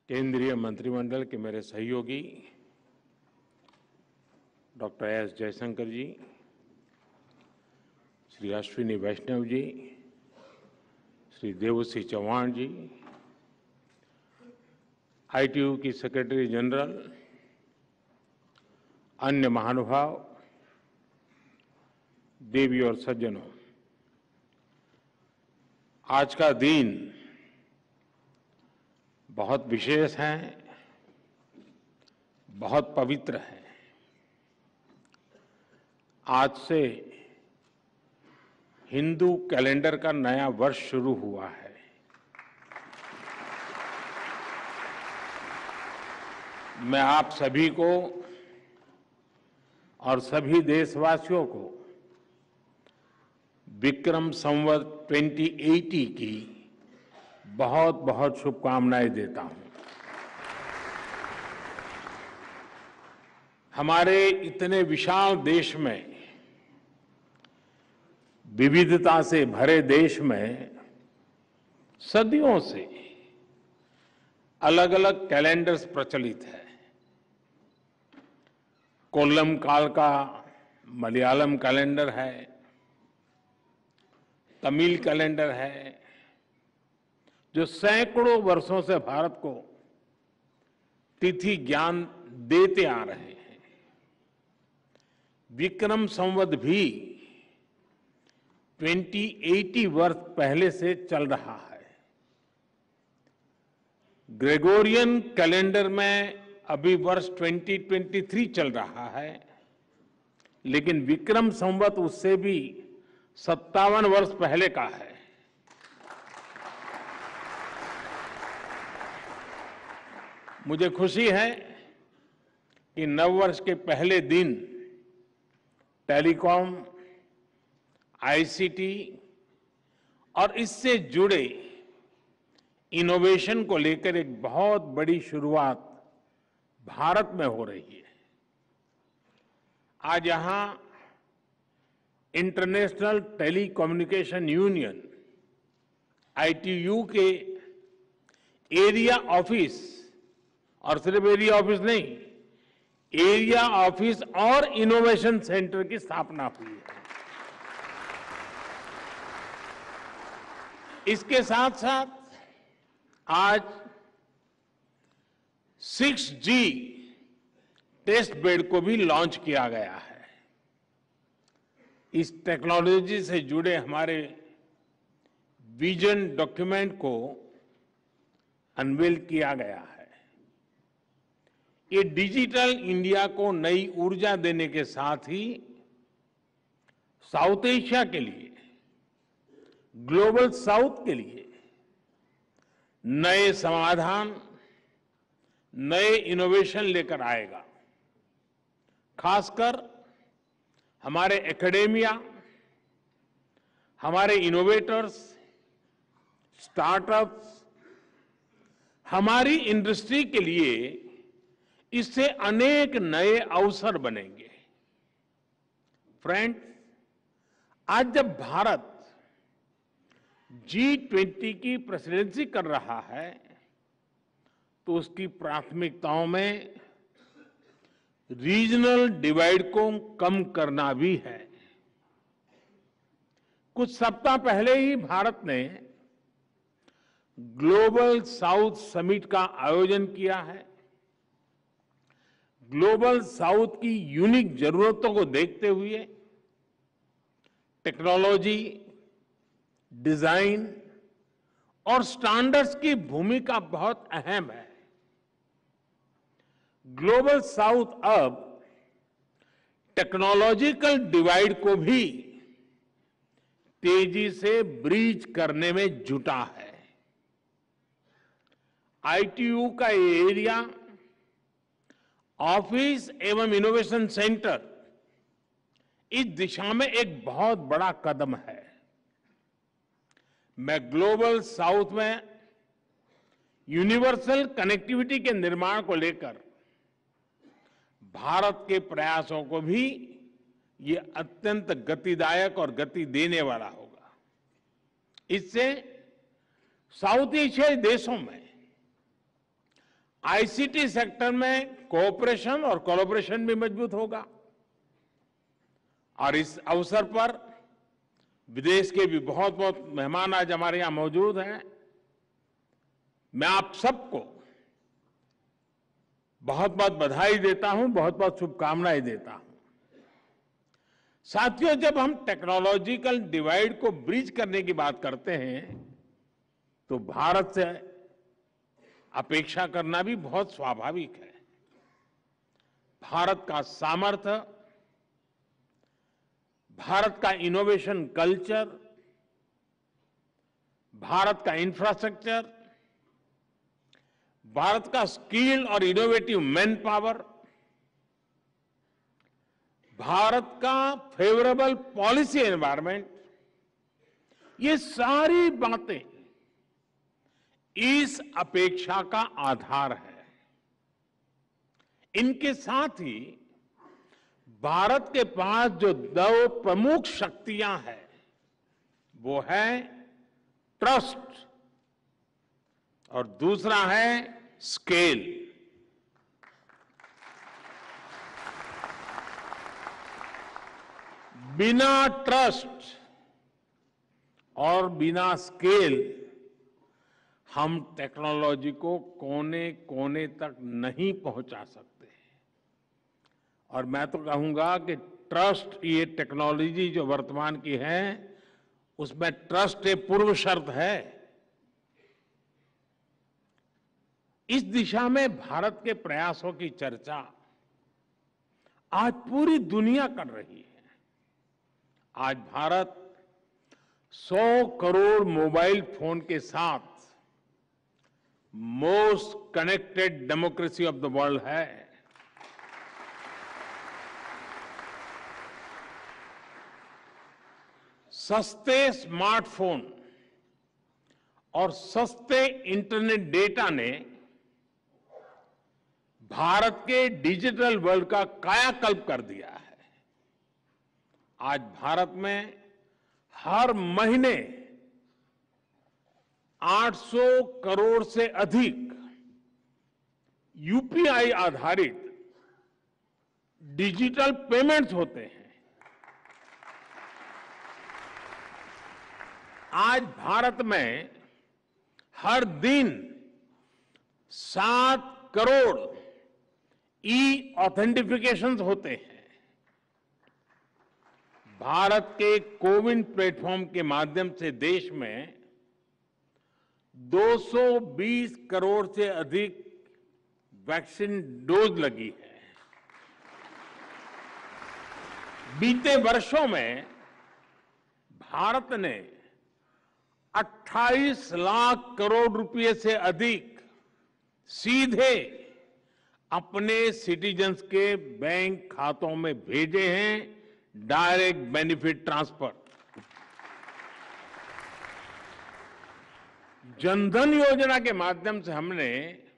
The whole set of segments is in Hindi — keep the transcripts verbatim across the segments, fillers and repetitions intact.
केंद्रीय मंत्रिमंडल के मेरे सहयोगी doctor S Jaishankar ji, Shri Ashwini Vaishnaw ji, Shri Devshri Chauhan ji, ITU की सेक्रेटरी जनरल, अन्य महानुभाव, देवी और सज्जनों, आज का दिन बहुत विशेष है, बहुत पवित्र है। आज से हिंदू कैलेंडर का नया वर्ष शुरू हुआ है। मैं आप सभी को और सभी देशवासियों को विक्रम संवत दो हज़ार अस्सी की बहुत बहुत शुभकामनाएं देता हूं। हमारे इतने विशाल देश में, विविधता से भरे देश में सदियों से अलग अलग कैलेंडर्स प्रचलित है। कोल्लम काल का मलयालम कैलेंडर है, तमिल कैलेंडर है, जो सैकड़ों वर्षों से भारत को तिथि ज्ञान देते आ रहे हैं। विक्रम संवत भी दो हज़ार अस्सी वर्ष पहले से चल रहा है। ग्रेगोरियन कैलेंडर में अभी वर्ष दो हज़ार तेईस चल रहा है, लेकिन विक्रम संवत उससे भी सत्तावन वर्ष पहले का है। मुझे खुशी है कि नववर्ष के पहले दिन टेलीकॉम, आईसीटी और इससे जुड़े इनोवेशन को लेकर एक बहुत बड़ी शुरुआत भारत में हो रही है। आज यहां इंटरनेशनल टेलीकम्युनिकेशन यूनियन आईटीयू के एरिया ऑफिस, और सिर्फ एरिया ऑफिस नहीं, एरिया ऑफिस और इनोवेशन सेंटर की स्थापना हुई है। इसके साथ साथ आज सिक्स जी टेस्ट बेड को भी लॉन्च किया गया है। इस टेक्नोलॉजी से जुड़े हमारे विजन डॉक्यूमेंट को अनवील किया गया है। ये डिजिटल इंडिया को नई ऊर्जा देने के साथ ही साउथ एशिया के लिए, ग्लोबल साउथ के लिए नए समाधान, नए इनोवेशन लेकर आएगा। खासकर हमारे एकेडेमिया, हमारे इनोवेटर्स, स्टार्टअप्स, हमारी इंडस्ट्री के लिए इससे अनेक नए अवसर बनेंगे। फ्रेंड्स, आज जब भारत जी ट्वेंटी की प्रेसिडेंसी कर रहा है, तो उसकी प्राथमिकताओं में रीजनल डिवाइड को कम करना भी है। कुछ सप्ताह पहले ही भारत ने ग्लोबल साउथ समिट का आयोजन किया है। ग्लोबल साउथ की यूनिक जरूरतों को देखते हुए टेक्नोलॉजी, डिजाइन और स्टैंडर्ड्स की भूमिका बहुत अहम है। ग्लोबल साउथ अब टेक्नोलॉजिकल डिवाइड को भी तेजी से ब्रीच करने में जुटा है। आईटीयू का ये एरिया ऑफिस एवं इनोवेशन सेंटर इस दिशा में एक बहुत बड़ा कदम है। मैं ग्लोबल साउथ में यूनिवर्सल कनेक्टिविटी के निर्माण को लेकर भारत के प्रयासों को भी ये अत्यंत गतिदायक और गति देने वाला होगा। इससे साउथ एशियाई देशों में आईसीटी सेक्टर में कोऑपरेशन और कोलैबोरेशन भी मजबूत होगा। और इस अवसर पर विदेश के भी बहुत बहुत मेहमान आज हमारे यहां मौजूद हैं। मैं आप सबको बहुत बहुत बधाई देता हूं, बहुत बहुत शुभकामनाएं देता हूं। साथियों, जब हम टेक्नोलॉजिकल डिवाइड को ब्रिज करने की बात करते हैं तो भारत से अपेक्षा करना भी बहुत स्वाभाविक है। भारत का सामर्थ्य, भारत का इनोवेशन कल्चर, भारत का इंफ्रास्ट्रक्चर, भारत का स्किल और इनोवेटिव मैन पावर, भारत का फेवरेबल पॉलिसी एनवायरनमेंट, ये सारी बातें इस अपेक्षा का आधार है। इनके साथ ही भारत के पास जो दो प्रमुख शक्तियां हैं वो है ट्रस्ट और दूसरा है स्केल। बिना ट्रस्ट और बिना स्केल हम टेक्नोलॉजी को कोने कोने तक नहीं पहुंचा सकते। और मैं तो कहूंगा कि ट्रस्ट, ये टेक्नोलॉजी जो वर्तमान की है उसमें ट्रस्ट एक पूर्व शर्त है। इस दिशा में भारत के प्रयासों की चर्चा आज पूरी दुनिया कर रही है। आज भारत सौ करोड़ मोबाइल फोन के साथ most connected democracy of the world है। सस्ते स्मार्टफोन और सस्ते इंटरनेट डेटा ने भारत के डिजिटल वर्ल्ड का कायाकल्प कर दिया है। आज भारत में हर महीने आठ सौ करोड़ से अधिक यूपीआई आधारित डिजिटल पेमेंट्स होते हैं। आज भारत में हर दिन सात करोड़ ई ऑथेंटिफिकेशंस होते हैं। भारत के कोविन प्लेटफॉर्म के माध्यम से देश में दो सौ बीस करोड़ से अधिक वैक्सीन डोज लगी है। बीते वर्षों में भारत ने अट्ठाईस लाख करोड़ रुपए से अधिक सीधे अपने सिटीजन्स के बैंक खातों में भेजे हैं, डायरेक्ट बेनिफिट ट्रांसफर। जनधन योजना के माध्यम से हमने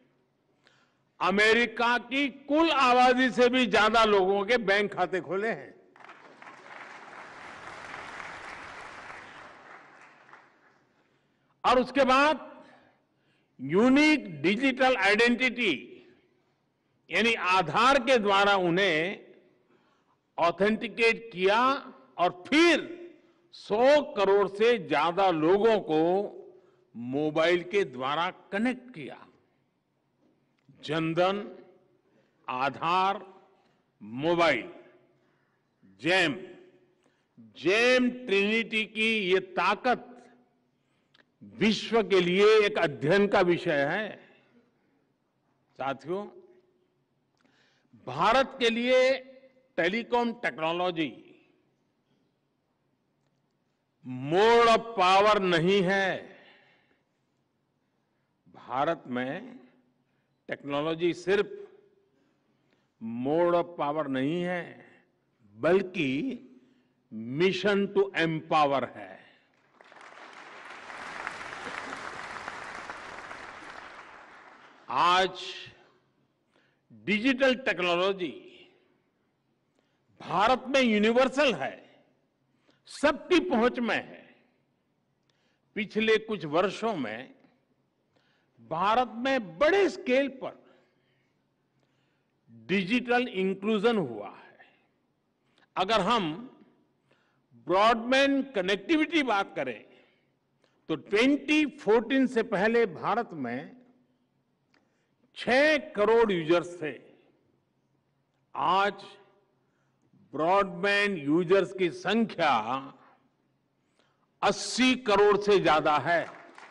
अमेरिका की कुल आबादी से भी ज्यादा लोगों के बैंक खाते खोले हैं। और उसके बाद यूनिक डिजिटल आइडेंटिटी यानी आधार के द्वारा उन्हें ऑथेंटिकेट किया और फिर सौ करोड़ से ज्यादा लोगों को मोबाइल के द्वारा कनेक्ट किया। Jan Dhan, Aadhaar, mobile, JAM JAM trinity की ये ताकत विश्व के लिए एक अध्ययन का विषय है। साथियों, भारत के लिए telecom technology mode of power नहीं है। भारत में टेक्नोलॉजी सिर्फ मोड ऑफ पावर नहीं है, बल्कि मिशन टू एम्पावर है। आज डिजिटल टेक्नोलॉजी भारत में यूनिवर्सल है, सबकी पहुंच में है। पिछले कुछ वर्षों में भारत में बड़े स्केल पर डिजिटल इंक्लूजन हुआ है। अगर हम ब्रॉडबैंड कनेक्टिविटी बात करें तो दो हज़ार चौदह से पहले भारत में छह करोड़ यूजर्स थे। आज ब्रॉडबैंड यूजर्स की संख्या अस्सी करोड़ से ज्यादा है।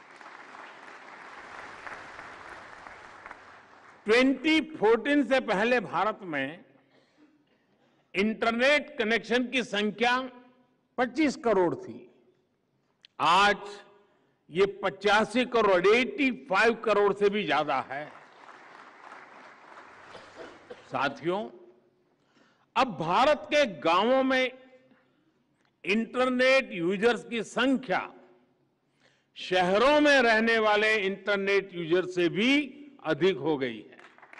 दो हज़ार चौदह से पहले भारत में इंटरनेट कनेक्शन की संख्या पच्चीस करोड़ थी। आज ये पचासी करोड़ पचासी करोड़ से भी ज्यादा है। साथियों, अब भारत के गांवों में इंटरनेट यूजर्स की संख्या शहरों में रहने वाले इंटरनेट यूजर से भी अधिक हो गई है।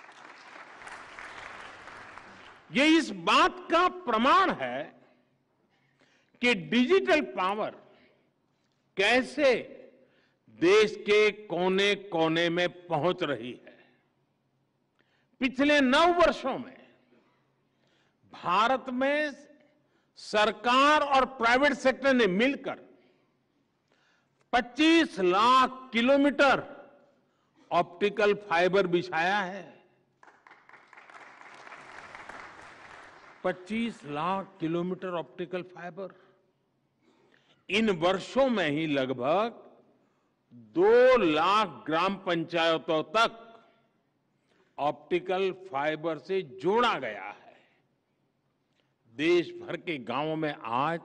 ये इस बात का प्रमाण है कि डिजिटल पावर कैसे देश के कोने कोने में पहुंच रही है। पिछले नौ वर्षों में भारत में सरकार और प्राइवेट सेक्टर ने मिलकर पच्चीस लाख किलोमीटर ऑप्टिकल फाइबर बिछाया है। पच्चीस लाख किलोमीटर ऑप्टिकल फाइबर। इन वर्षों में ही लगभग दो लाख ग्राम पंचायतों तक ऑप्टिकल फाइबर से जोड़ा गया है। देश भर के गांवों में आज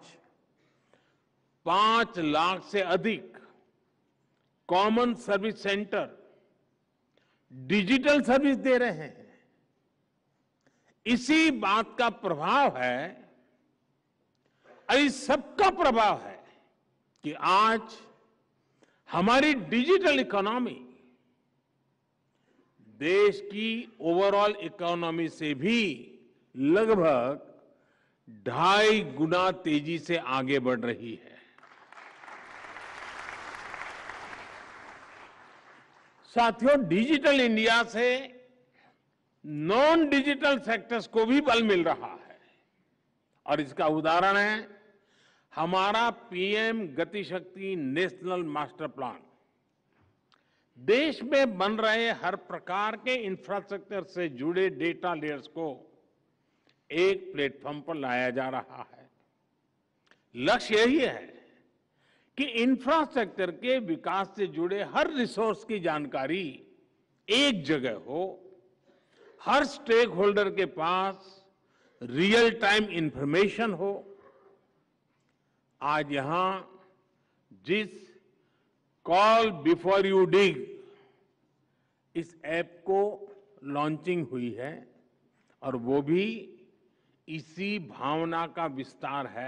पांच लाख से अधिक common service centre digital service दे रहे हैं। इसी बात का प्रभाव है, इस सबका प्रभाव है कि आज हमारी डिजिटल इकोनॉमी देश की ओवरऑल इकोनॉमी से भी लगभग ढाई गुना तेजी से आगे बढ़ रही है। साथियों, डिजिटल इंडिया से नॉन डिजिटल सेक्टर्स को भी बल मिल रहा है और इसका उदाहरण है हमारा पीएम गति शक्ति नेशनल मास्टर प्लान। देश में बन रहे हर प्रकार के इंफ्रास्ट्रक्चर से जुड़े डेटा लेयर्स को एक प्लेटफॉर्म पर लाया जा रहा है। लक्ष्य यही है कि इंफ्रास्ट्रक्चर के विकास से जुड़े हर रिसोर्स की जानकारी एक जगह हो, हर स्टेक होल्डर के पास रियल टाइम इंफॉर्मेशन हो। आज यहां जिस कॉल बिफोर यू डिग इस ऐप को लॉन्चिंग हुई है और वो भी इसी भावना का विस्तार है।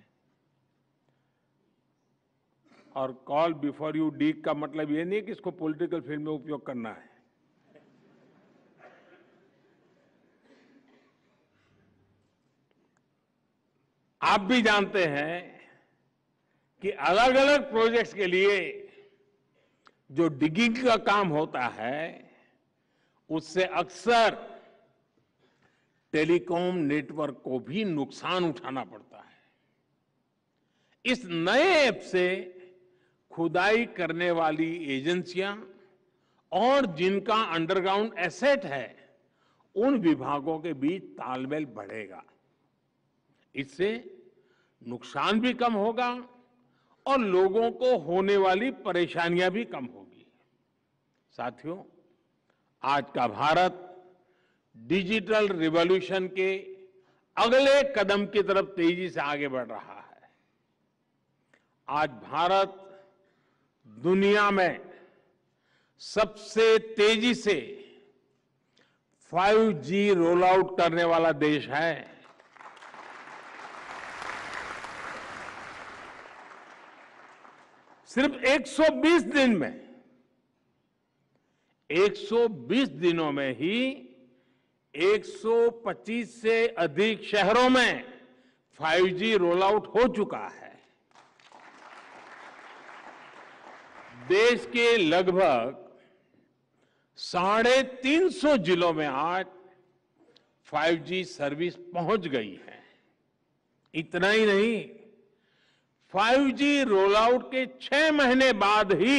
और कॉल बिफोर यू डिग का मतलब ये नहीं कि इसको पॉलिटिकल फील्ड में उपयोग करना है। आप भी जानते हैं कि अलग अलग प्रोजेक्ट्स के लिए जो डिगिंग का काम होता है उससे अक्सर टेलीकॉम नेटवर्क को भी नुकसान उठाना पड़ता है। इस नए ऐप से खुदाई करने वाली एजेंसियां और जिनका अंडरग्राउंड एसेट है उन विभागों के बीच तालमेल बढ़ेगा। इससे नुकसान भी कम होगा और लोगों को होने वाली परेशानियां भी कम होगी। साथियों, आज का भारत डिजिटल रिवॉल्यूशन के अगले कदम की तरफ तेजी से आगे बढ़ रहा है। आज भारत दुनिया में सबसे तेजी से फाइव जी रोल आउट करने वाला देश है। सिर्फ एक सौ बीस दिन में एक सौ बीस दिनों में ही एक सौ पच्चीस से अधिक शहरों में फाइव जी रोल आउट हो चुका है। देश के लगभग साढ़े तीन सौ जिलों में आज फाइव जी सर्विस पहुंच गई है। इतना ही नहीं, फाइव जी रोल आउट के छह महीने बाद ही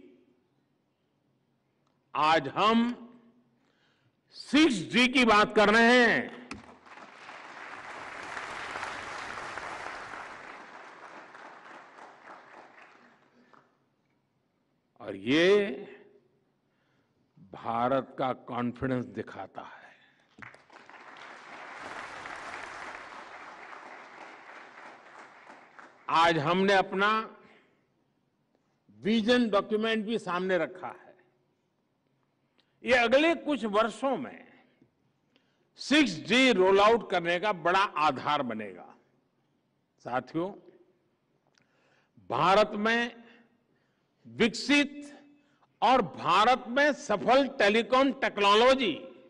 आज हम सिक्स जी की बात कर रहे हैं। और ये भारत का कॉन्फिडेंस दिखाता है। आज हमने अपना विजन डॉक्यूमेंट भी सामने रखा है। ये अगले कुछ वर्षों में सिक्स जी रोल आउट करने का बड़ा आधार बनेगा। साथियों, भारत में विकसित और भारत में सफल टेलीकॉम टेक्नोलॉजी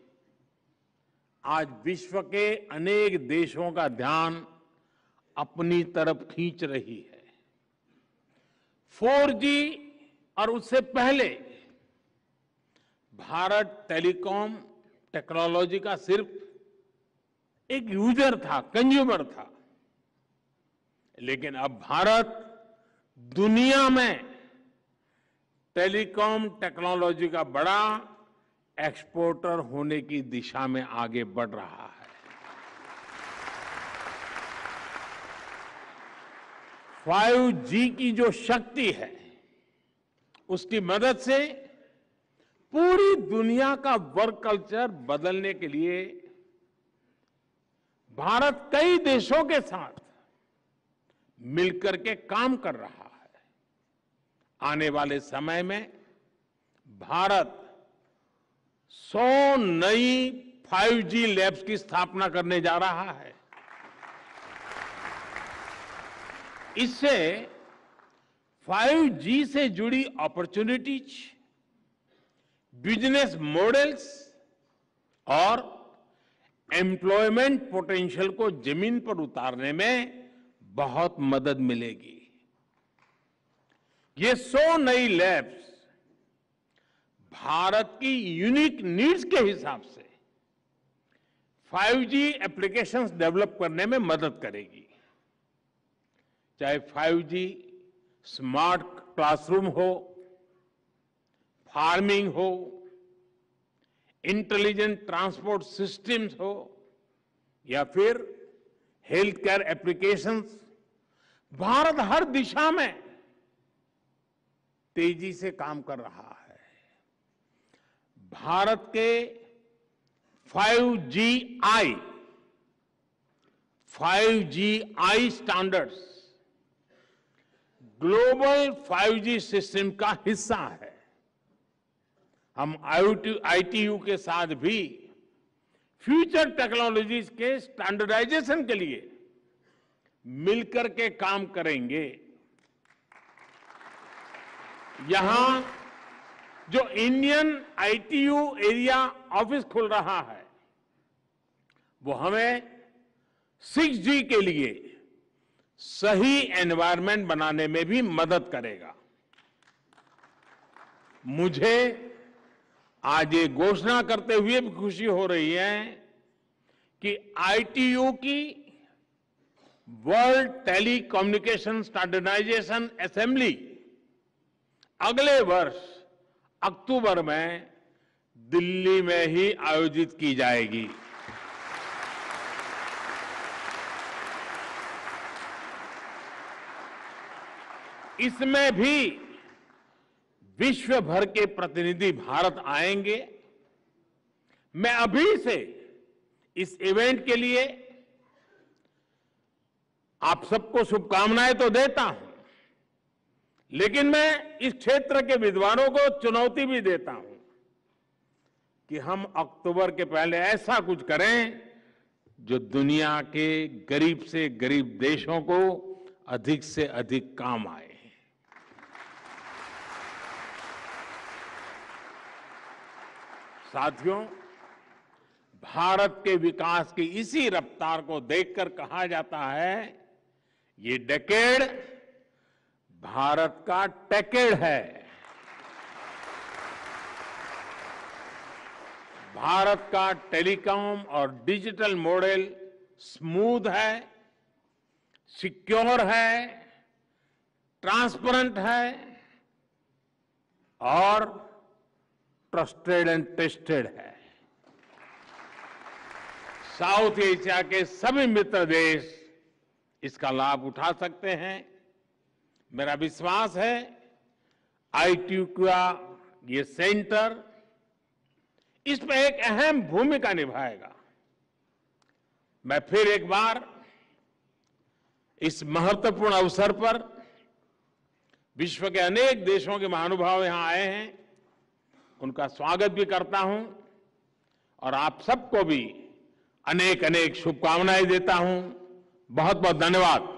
आज विश्व के अनेक देशों का ध्यान अपनी तरफ खींच रही है। फोर जी और उससे पहले भारत टेलीकॉम टेक्नोलॉजी का सिर्फ एक यूजर था, कंज्यूमर था। लेकिन अब भारत दुनिया में टेलीकॉम टेक्नोलॉजी का बड़ा एक्सपोर्टर होने की दिशा में आगे बढ़ रहा है। फाइव जी की जो शक्ति है, उसकी मदद से पूरी दुनिया का वर्क कल्चर बदलने के लिए भारत कई देशों के साथ मिलकर के काम कर रहा है। आने वाले समय में भारत सौ नई फाइव जी लैब्स की स्थापना करने जा रहा है। इससे फाइव जी से जुड़ी अपॉर्चुनिटीज, बिजनेस मॉडल्स और एम्प्लॉयमेंट पोटेंशियल को जमीन पर उतारने में बहुत मदद मिलेगी। ये सौ नई लैब्स भारत की यूनिक नीड्स के हिसाब से फाइव जी एप्लीकेशंस डेवलप करने में मदद करेगी। चाहे फाइव जी स्मार्ट क्लासरूम हो, फार्मिंग हो, इंटेलिजेंट ट्रांसपोर्ट सिस्टम्स हो या फिर हेल्थ केयर एप्लीकेशंस, भारत हर दिशा में तेजी से काम कर रहा है। भारत के five G I five G I standards global five G system का हिस्सा है। हम आई टी यू के साथ भी फ्यूचर टेक्नोलॉजीज के स्टैंडर्डाइजेशन के लिए मिलकर के काम करेंगे। यहां जो Indian I T U area office खुल रहा है, वो हमें सिक्स जी के लिए सही एनवायरनमेंट बनाने में भी मदद करेगा। मुझे आज ये घोषणा करते हुए भी खुशी हो रही है कि आई टी यू की world telecommunication standardization assembly अगले वर्ष अक्टूबर में दिल्ली में ही आयोजित की जाएगी। इसमें भी विश्व भर के प्रतिनिधि भारत आएंगे। मैं अभी से इस इवेंट के लिए आप सबको शुभकामनाएं तो देता हूं, लेकिन मैं इस क्षेत्र के विद्वानों को चुनौती भी देता हूं कि हम अक्टूबर के पहले ऐसा कुछ करें जो दुनिया के गरीब से गरीब देशों को अधिक से अधिक काम आए। साथियों, भारत के विकास की इसी रफ्तार को देखकर कहा जाता है, ये डेकेड भारत का टेकेड है। भारत का टेलीकॉम और डिजिटल मॉडल स्मूथ है, सिक्योर है, ट्रांसपेरेंट है और ट्रस्टेड एंड टेस्टेड है। साउथ एशिया के सभी मित्र देश इसका लाभ उठा सकते हैं। मेरा विश्वास है आईटीयू का ये सेंटर इसमें एक अहम भूमिका निभाएगा। मैं फिर एक बार इस महत्वपूर्ण अवसर पर विश्व के अनेक देशों के महानुभाव यहां आए हैं, उनका स्वागत भी करता हूं और आप सबको भी अनेक अनेक शुभकामनाएं देता हूं। बहुत बहुत धन्यवाद।